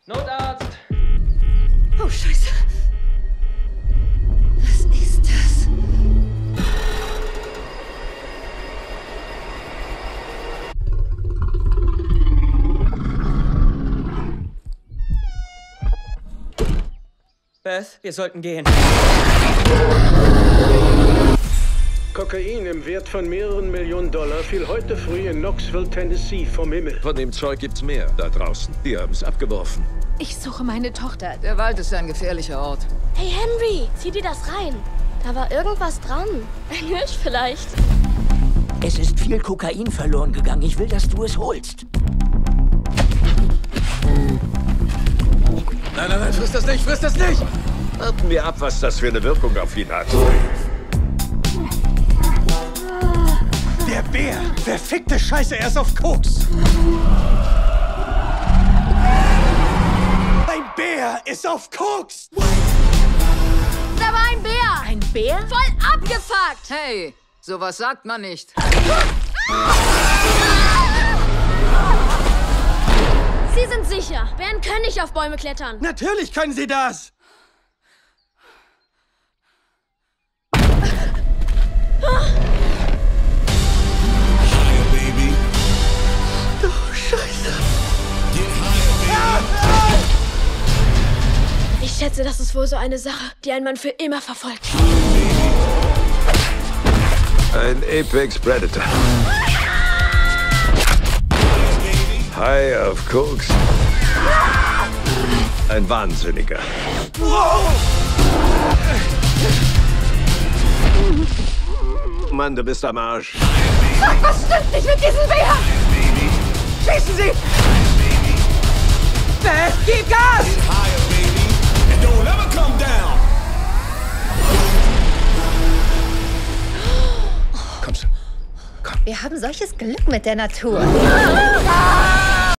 Notarzt! Oh, Scheiße. Was ist das? Beth, wir sollten gehen. Kokain im Wert von mehreren Millionen Dollar fiel heute früh in Knoxville, Tennessee vom Himmel. Von dem Zeug gibt's mehr da draußen. Die haben's abgeworfen. Ich suche meine Tochter. Der Wald ist ein gefährlicher Ort. Hey Henry, zieh dir das rein. Da war irgendwas dran. Ein Hirsch vielleicht. Es ist viel Kokain verloren gegangen. Ich will, dass du es holst. Nein, friss das nicht, friss das nicht! Warten wir ab, was das für eine Wirkung auf ihn hat. Der Bär! Verfickte Scheiße, er ist auf Koks! Ein Bär ist auf Koks! Da war ein Bär. Ein Bär? Voll abgefuckt. Hey, sowas sagt man nicht. Sie sind sicher. Bären können nicht auf Bäume klettern. Natürlich können sie das! Oh, Scheiße! Ich schätze, das ist wohl so eine Sache, die einen Mann für immer verfolgt. Ein Apex Predator. High auf Koks. Ein Wahnsinniger. Mann, du bist am Arsch. Was stimmt nicht mit diesem Bär? Schießen Sie! Beth, gib Gas! Komm schon. Wir haben solches Glück mit der Natur.